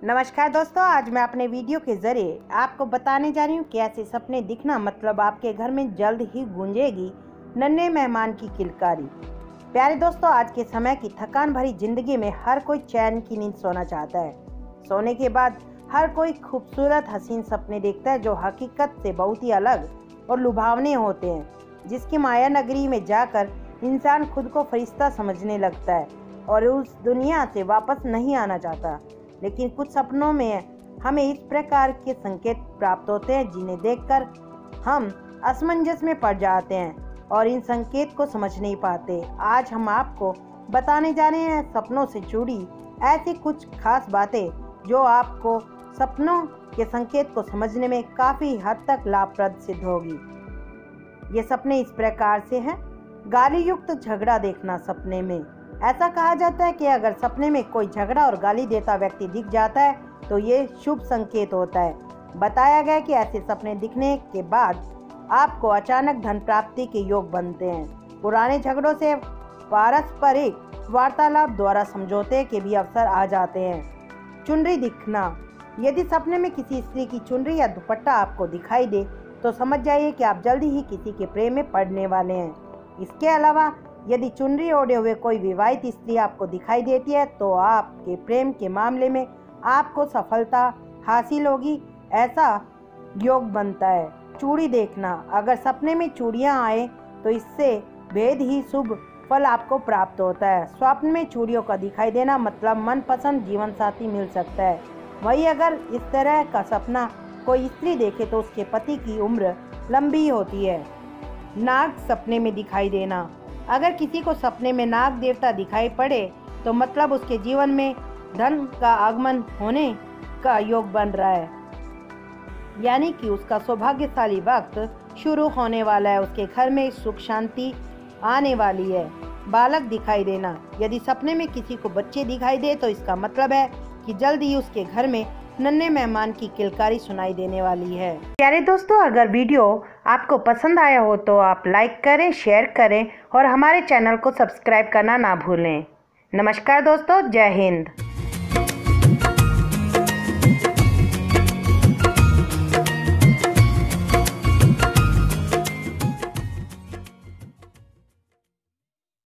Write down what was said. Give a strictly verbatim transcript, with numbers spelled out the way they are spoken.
नमस्कार दोस्तों, आज मैं अपने वीडियो के जरिए आपको बताने जा रही हूँ कि ऐसे सपने दिखना मतलब आपके घर में जल्द ही गूंजेगी नन्हे मेहमान की किलकारी। प्यारे दोस्तों, आज के समय की थकान भरी जिंदगी में हर कोई चैन की नींद सोना चाहता है। सोने के बाद हर कोई खूबसूरत हसीन सपने देखता है जो हकीकत से बहुत ही अलग और लुभावने होते हैं, जिसकी माया नगरी में जाकर इंसान खुद को फरिश्ता समझने लगता है और उस दुनिया से वापस नहीं आना चाहता। लेकिन कुछ सपनों में हमें इस प्रकार के संकेत प्राप्त होते हैं जिन्हें देखकर हम असमंजस में पड़ जाते हैं और इन संकेत को समझ नहीं पाते। आज हम आपको बताने जा रहे हैं सपनों से जुड़ी ऐसी कुछ खास बातें जो आपको सपनों के संकेत को समझने में काफ़ी हद तक लाभप्रद सिद्ध होगी। ये सपने इस प्रकार से हैं। गाली युक्त झगड़ा देखना सपने में। ऐसा कहा जाता है कि अगर सपने में कोई झगड़ा और गाली देता व्यक्ति दिख जाता है तो ये शुभ संकेत होता है। बताया गया कि ऐसे सपने दिखने के बाद आपको अचानक धन प्राप्ति के योग बनते हैं। पुराने झगड़ों से पारस्परिक वार्तालाप द्वारा समझौते के भी अवसर आ जाते हैं। चुनरी दिखना। यदि सपने में किसी स्त्री की चुनरी या दुपट्टा आपको दिखाई दे तो समझ जाइए कि आप जल्दी ही किसी के प्रेम में पड़ने वाले हैं। इसके अलावा यदि चुनरी ओढ़े हुए कोई विवाहित स्त्री आपको दिखाई देती है तो आपके प्रेम के मामले में आपको सफलता हासिल होगी, ऐसा योग बनता है। चूड़ी देखना। अगर सपने में चूड़ियां आए तो इससे भेद ही शुभ फल आपको प्राप्त होता है। स्वप्न में चूड़ियों का दिखाई देना मतलब मनपसंद जीवन साथी मिल सकता है। वहीं अगर इस तरह का सपना कोई स्त्री देखे तो उसके पति की उम्र लंबी होती है। नाग सपने में दिखाई देना। अगर किसी को सपने में नाग देवता दिखाई पड़े तो मतलब उसके जीवन में धन का आगमन होने का योग बन रहा है, यानी कि उसका सौभाग्यशाली वक्त शुरू होने वाला है। उसके घर में सुख शांति आने वाली है। बालक दिखाई देना। यदि सपने में किसी को बच्चे दिखाई दे तो इसका मतलब है कि जल्द ही उसके घर में नन्हे मेहमान की किलकारी सुनाई देने वाली है। प्यारे दोस्तों, अगर वीडियो आपको पसंद आया हो तो आप लाइक करें, शेयर करें और हमारे चैनल को सब्सक्राइब करना ना भूलें। नमस्कार दोस्तों, जय हिंद।